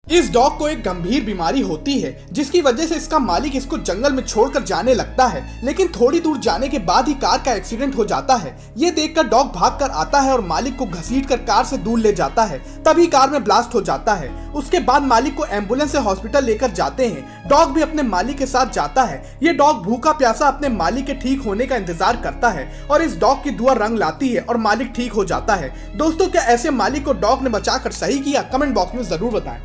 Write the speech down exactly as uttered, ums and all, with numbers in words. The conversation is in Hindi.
इस डॉग को एक गंभीर बीमारी होती है जिसकी वजह से इसका मालिक इसको जंगल में छोड़कर जाने लगता है, लेकिन थोड़ी दूर जाने के बाद ही कार का एक्सीडेंट हो जाता है। ये देखकर डॉग भागकर आता है और मालिक को घसीटकर कार से दूर ले जाता है। तभी कार में ब्लास्ट हो जाता है। उसके बाद मालिक को एम्बुलेंस से हॉस्पिटल लेकर जाते हैं। डॉग भी अपने मालिक के साथ जाता है। ये डॉग भूखा प्यासा अपने मालिक के ठीक होने का इंतजार करता है और इस डॉग की दुआ रंग लाती है और मालिक ठीक हो जाता है। दोस्तों, क्या ऐसे मालिक को डॉग ने बचाकर सही किया? कमेंट बॉक्स में जरूर बताएं।